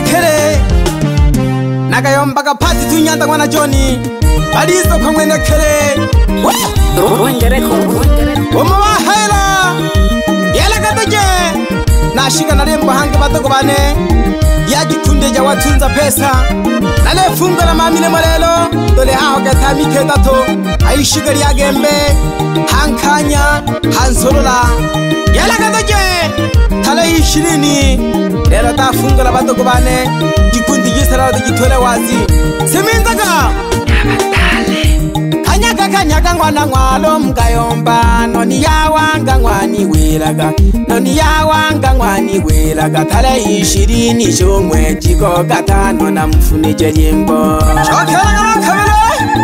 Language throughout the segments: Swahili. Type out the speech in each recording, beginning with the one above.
kere Nagayomba kapati tunyanda mwana Johnny Balizo kwa mwene kere Oma wahela Yela katoje Nashika nalemba hange batoko bane Yaji kunde ja watunza pesa Nale funga na mamine malelo Dole hao katami ketato Aishigari ya gembe Hankanya Hansolola Yela katoje Tala ishirini Lero ta funga la batoko bane Jikundi jisara jitole wazi Semindaga Kanyaka ngwana ngwalo mkayomba Noni yawanga ngwani welaga Noni yawanga ngwani welaga Tale ishirini shomwe Chiko katano na mfune jembo Chokela ngana kamele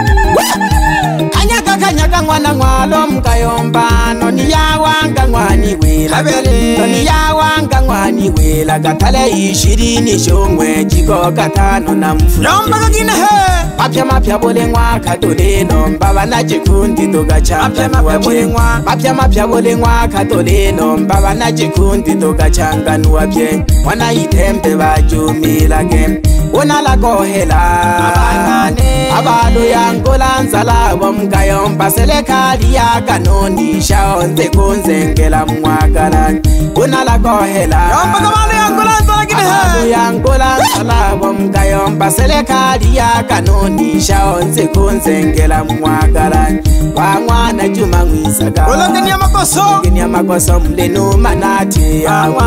Kanyaka ngwana ngwalo mkayomba Noni yawanga ngwani welaga Noni yawanga ngwani welaga Tale ishirini shomwe Chiko katano na mfune Yomba kakine he Mapya bole ngwa katole nomba bana jikundi toga changa Mapya bole ngwa katole nomba bana jikundi toga changa nuwapye Wana itembe bajumila game Una la kohela Abalo yangola nzala Wamkayomba selekali ya kanoni Shaonze kunzengela mwagala Una la kohela Abalo yangola nzala Wamkayomba selekali ya kanoni Shaonze kunzengela mwagala Wangwana juma mwisaga Ologeni makoso mlenu manati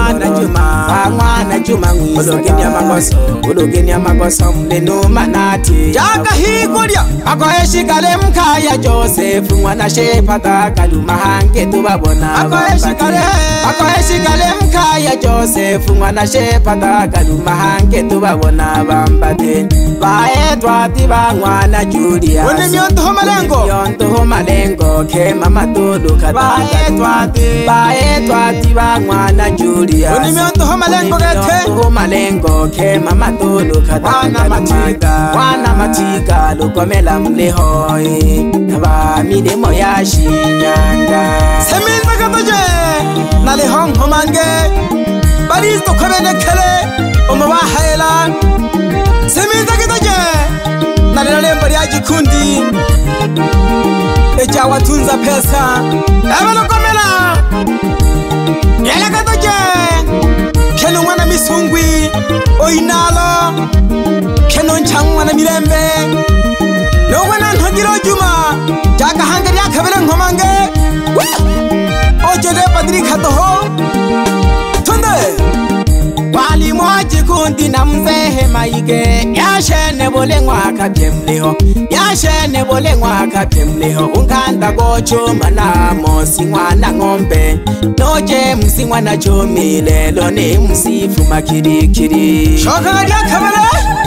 Wangwana juma mwisaga Ologeni makoso mlenu manati Jaka hikulia Akoheshi kale mkaya Joseph Mwana shepata kaluma hange tubabona Akoheshi kale mkaya Joseph Mwana shepata kaluma hange tubabona bambate Baetwa tiba mwana Julia Wone mionto homa lengo Kema matodo kataka Baetwa tiba mwana Julia Wone mionto homa lengo Kema matodo kataka Wana matika lukomela mlehoi Naba midemo ya shinyanga Seminza katoje Nale hong homange Balisto komene kele Omawa haela Seminza katoje Nale mbari ya jikundi Eja watunza pesa Eba lukomela Yele katoje Keno mwana misungwi Oinalo Keno nchang mwana mirembe Nogwana nhogiro juma Jaka hangari ya kabele ngomange Ojode padri khatoho Tunde Wali moji kundi na mzehe maige Yashene bole ngwaka pemleho Yashene bole ngwaka pemleho Unkanda gocho mana mosi ngwana ngombe Noje msi ngwana chomile Lone msifu makirikiri Shoka ngari ya kabele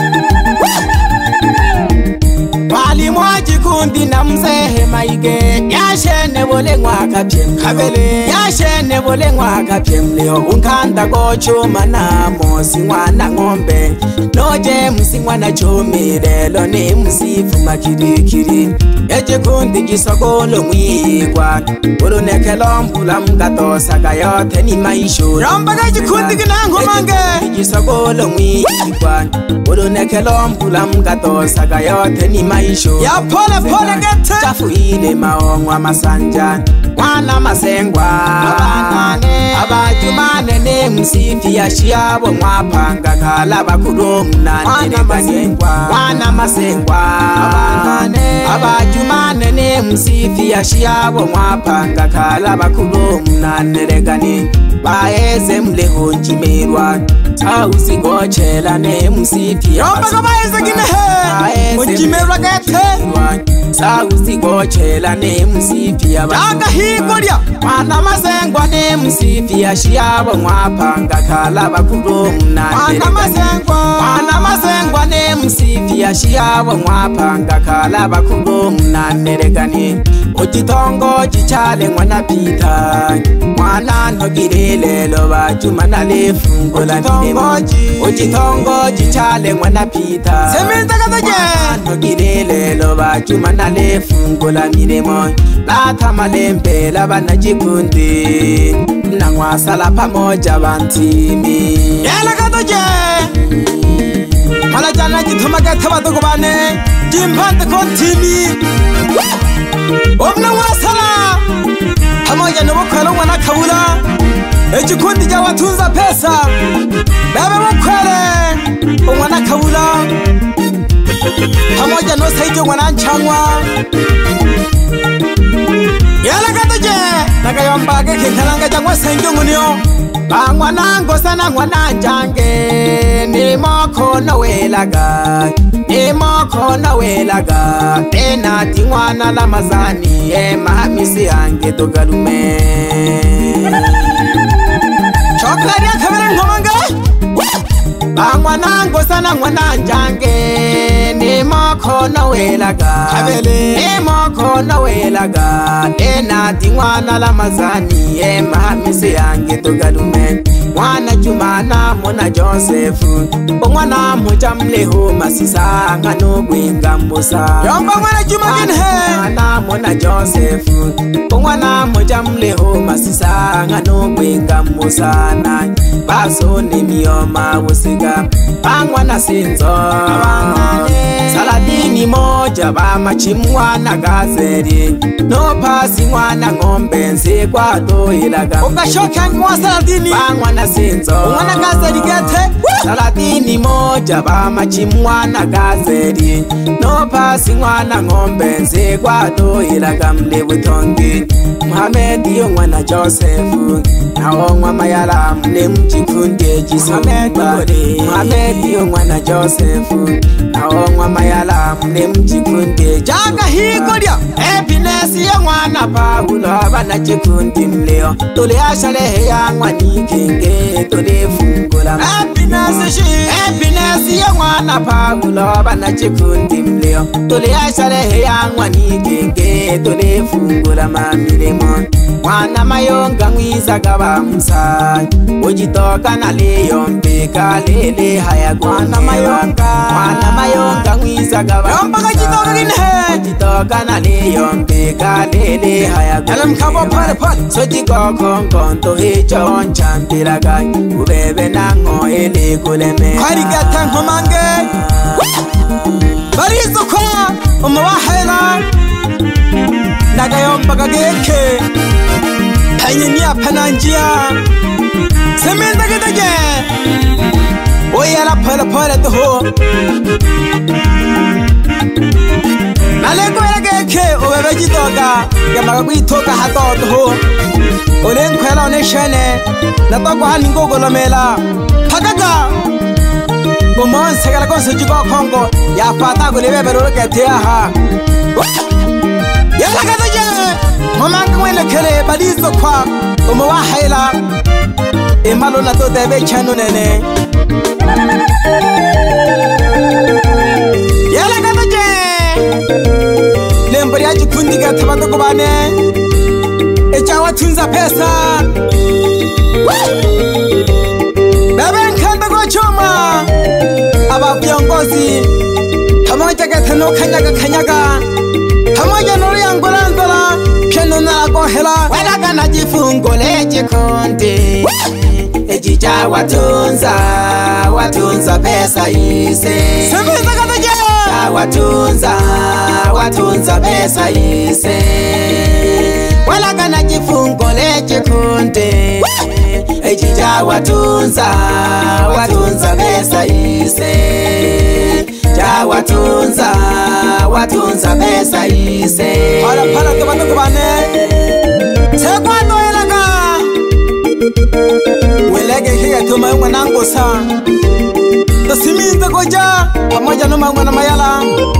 Wali moji kundi na mzehe maige Yashene bole ngwaka pemleho Yashene bole ngwaka pemleho Unkanda gocho mana mosi ngwana ngombe Noje msi ngwana chomile Lone msifu makirikiri Eje kundi jisokolo mwigwa Ulunekelo mpula mkato saka yote ni maisho Rambaga jikundi kinango mange Jisokolo mwigwa Ulunekelo mpula mkato saka yote ni maisho Ya pole gete Chafu ile maongwa masanja Wana masengwa Abajumane ne msifi ya shiabo mwapanga Kalaba kuromna Wana masengwa Abajumane ne msifi ya shiabo mwapanga Kalaba kuromna neregani Baeze mleho njimerwa Tausi gochela ne msifi ya Yomba baeze ginehe Njimerwa gete Sausi gochela ne msifi ya Jaka hikolia Wana masengwa ne msifi ya shiabo mwapanga Kalaba kuromna Wana masengwa ne msifi ya shiabo mwapanga Kalaba kuromna neregani Ojitongo jichale mwana pita Mwana ntogire lelo bajuma na lefungola miremo Ojitongo jichale mwana pita Seminza katoje Mwana ntogire lelo bajuma na lefungola miremo Lata malembe labana jikundi Nangwa sala pamoja bantimi Yela katoje Mala jana jituma gataba to bane jimpante kontini Omna wasala pamoja na bokolo mwana kabula Ejikundi ja watunza pesa Baba bokwele mwana kabula pamoja no saijo mwana nchangwa Yala kataje nakayomba ke kalanga jangwa senjo ngunyo Bangwana ngosana ngwana jange ni moko welaga ena tingwana la mazani mahamisi yange togalume Choklari akamera ngomanga Bangwana ngosana ngwana jange ni moko welaga ena tingwana la mazani mahamisi yange togalume Mwana Jumana mwana Joseph Mwana mujamleho masisa ngano gwinga musa Yomba mwana Jumagin he Mwana mwana Joseph Mwana mujamleho masisa ngano gwinga musa na Baso ni mioma usiga Bangwana sinzo Saladini moja ba machimwa na gazeri No pasi mwana ngombe nse kwa doilaga Ukashoka ngwa saladini Bangwana sinzo Mwana gazeri gete Saladini moja ba machimwa na gazeri No pasi mwana ngombe nse kwa doilaga mlebu tongi Muhamedi yo mwana Josefu Nao mwa mayala mle mjikunde jisomba Muhamedi yo mwana Josefu Nao mwa mayala mle mjikunde Jaga hikodia Happiness yo mwana Paulo Bana jikundi mleo Tole ashalehe ya mwani kenge Tole fungula Happiness yo mwana Paulo Bana jikundi mleo Tole ashalehe ya mwani kenge Tole fungula mamiremo Mwana mayonga mwiza gaba msa Ujitoka na leyo mpeka lele haya Mwana mayonga mwiza gaba msa Ujitoka na leyo mpeka lele haya Soti koko nkonto hecho onchampiraga Ubebe nango ele kuleme Harigata nkomange Barizo kwa umawahela Nagayomba kageke Hanyenia pananjia Semenda kitaje Oyala pala toho Naleko kageke Ubebe jitoka Yamaga kuitoka hato toho Olenko yala oneshene Natoko haningo golomela Hagaga Bumon segala konso jiko kongo Ya fata kulebe berolo ketea ha Yala kataje Mamanga mwele kele balizo kwa Umawahela Imalo na to debe chanu nene Yala kataje Lembari aji kundiga tabato kubane Echa watunza pesa Bebe nkanda kwa choma Aba viongozi Pamoja gatano kanyaga Pamoja nori angolandola Keno na kohela Walaga na jifungo leje konde Ejija watunza pesa ise Semeza kataje Watunza pesa ise Walaga na jifungo leje konde Ejija watunza pesa ise Ja watunza pesa ise Para tobato kubane Sekwato elaga Welege higa tuma yunga nangosa Tasiminza koja Pamoja numa yunga na mayala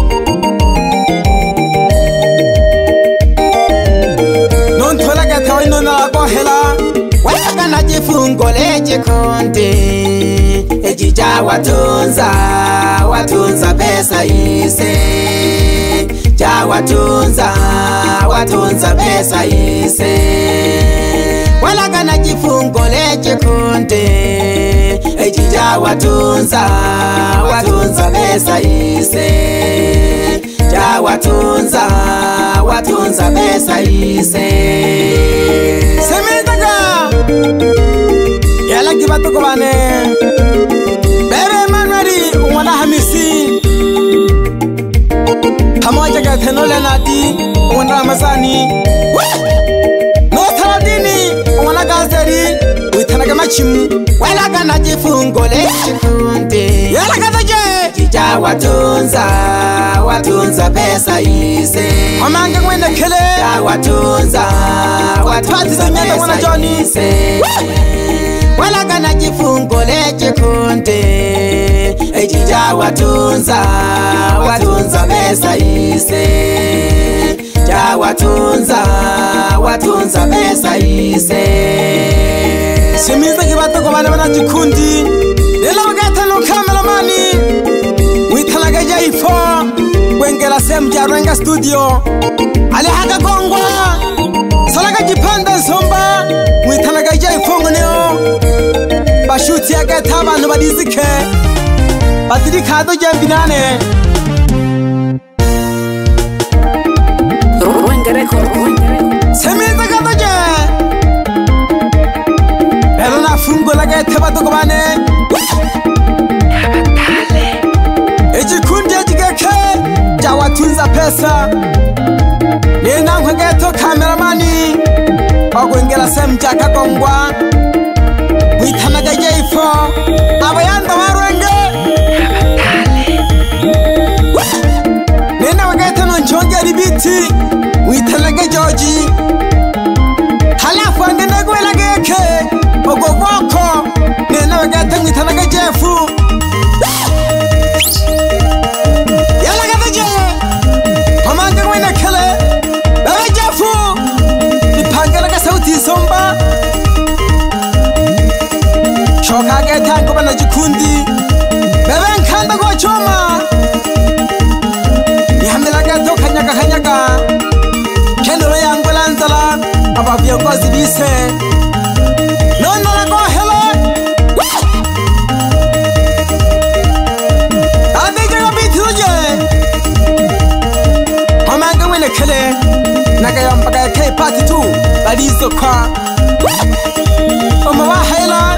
Nontuelaga tawa ino na lako hela Welaga na jifungo leje konde Ejija watunza pesa ise Ja watunza pesa ise Walaga na jifungo leje konde Ejija watunza pesa ise Ja watunza pesa ise Semendaga Yala kibato kubane Bebe Manueli umwana Hamisi Nadi Wana Mazani No Taradini Wana Gazeri Witanaga Machim Wala Gana Jifungole Chikunde Yala Gataje Jija Watunza pesa ise Amanga Mwene Kele Watunza pesa ise Wala Gana Jifungole Chikunde Jija Watunza pesa ise Ja watunza pesa ise Simiza kibato kwa bana Jikundi Nela wakata no kameramani Witalaga jaifo Wengela semja Renga studio Ale haga gongwa Salaga jipanda zomba Witalaga jaifo ngoneo Bashuti ya gata banu badizike Batiri kado jambinane Semiza kado je Erona fungo laga tebato kobane Ejikundi ejigeke Ja watunza pesa Nena mwegeto kameramani Ogwengela semja kagongwa Witanaga jaifo Abayanda warwenge Nena wageta nonchonge ribiti Witanaga joji Halafu andene gwela geke Ogogoko Nena wageta witanaga jefu Yala gata je Pamanga gwena kele Bebe jefu Nipangelaga sauti somba Shoka geta ngobana Jikundi Bebe nkanda kwa choma Nihamelaga to kanyaga Kendolo yangu lanzala Aba viongozi bise Nono lago hele Adija gabiti uje Mamanga wene kele Naga yambaga ya kei party 2 Balizo kwa Omawa hela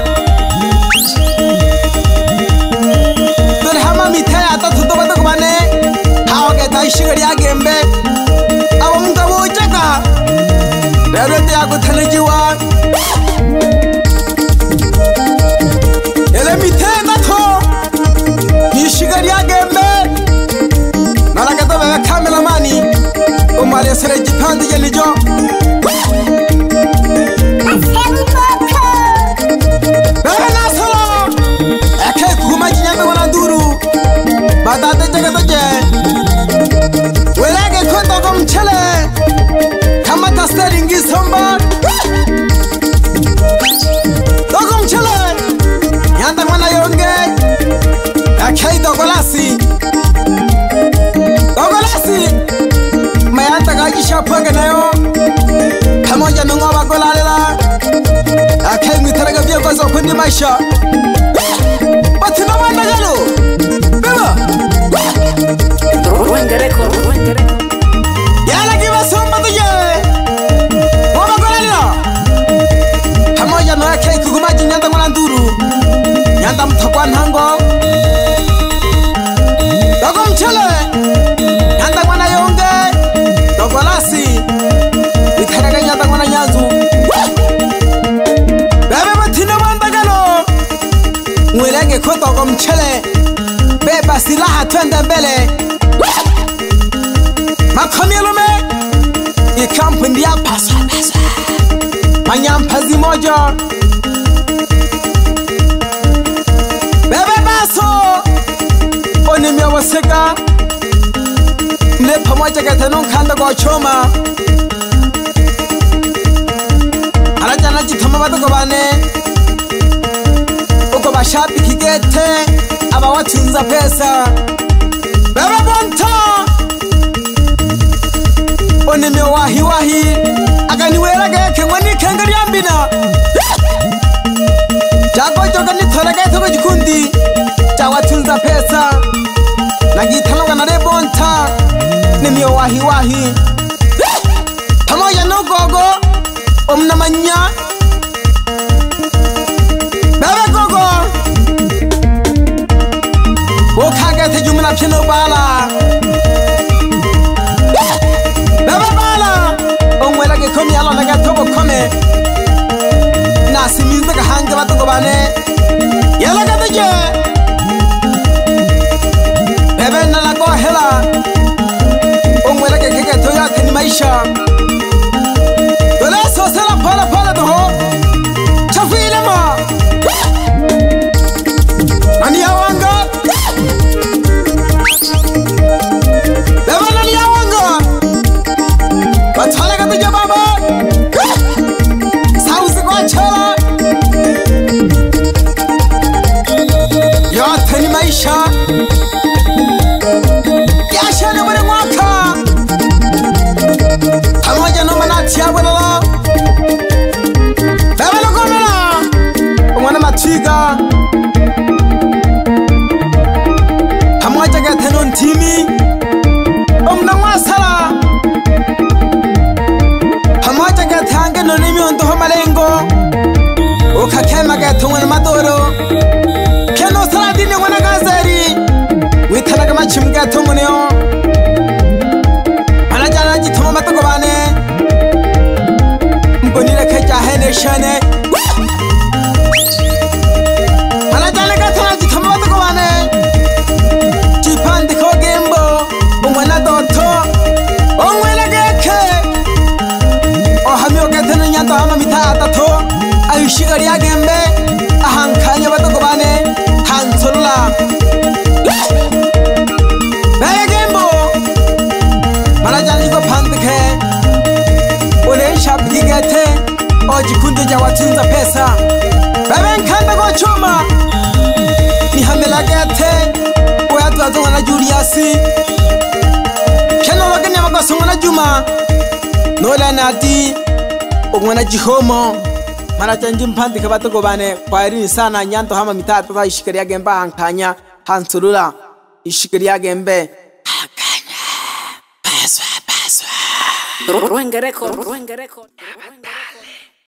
Dole hama mitaya ata tutoba toko bane Hawa ishigari agembe abo mugabo ujaka rero yagutanagiwa ele mitenda to ishigari agembe naragata ba kameramani umare sere gipande gelijo bana solo ake kuma jinyame wana nduru badate jagatoje Welege kondo gomchele Kamata steering isomba Dogomchele Yanda mwana yonge Akei dogolasi Mayanta gajisha pwege nayo Kamoja nungo wagolalela Akei mwitaraga viongozi wakundi maisha Batina wanda galo Beba Yala kiwa somba tuje Wama golalila Hamoja no yake kukumaji nyanda mwana nduru Nyanda mtakwa nhango Dogo mchele Nyanda mwana yonge Dogo lasi Witaraga nyanda mwana nyanzu Bebe matina wanda galo Mwelege kwa dogo mchele Beba silaha twende mbele Makamielume Ikampindi ya pasa Manyampazi moja Bebe baso Onimi ya wasega Mle pamoja katano kanda kwa choma Arajana jitama bato kwa bane Uko bashabi kigete Aba watunza pesa Bebe bonta Onime wahi Akaniwela geke ngwani kengari ambina Jago joga nitola gete kwa Jikundi Jawatunza pesa Nagitaloga na rebonta Nime wahi Pamoja no gogo Omnamanya Bebe gogo Wokagete jumla pino bala maisha Doleso sela pala pala doho Chafile ma Nani ya wanga Beba nani ya wanga Batale kata jababa Sausi kwa chala Yote ni maisha Yasha ni mwere mwaka Pamoja no manati ya wadala Beba lugomela Umwana matiga Pamoja gateno ntimi Omna mwasala Pamoja gatange no nimi ondoho malengo Ukakema gatongo na madoro Keno saladini wana gazeri Witanaga machimu gatongo neo Manajana jitoma matoko bane Mbonile keja hene shane Manajana gatona jitoma matoko bane Jipandi ko gembo Umwana doto Umwele geke Ohamio gatena nyanto hama mita atato Ayushigari ya gembe Ahankanya batoko bane Hansola Baya gembo Manajana niko pandike Ule shabdi gete Oji kunde jawatunza pesa Bebe nkanda kwa chuma Nihamela gete Watu wazunga na Juliasi Keno wageni ya makasonga na Juma Nola nati Ugwana jihomo Manajana jimpandike batoko bane Kwa irini sana nyanto hama mitata Ishikari ya gemba hankanya Hansolula Ishikari ya gembe Hankanya Paswa Ruenge record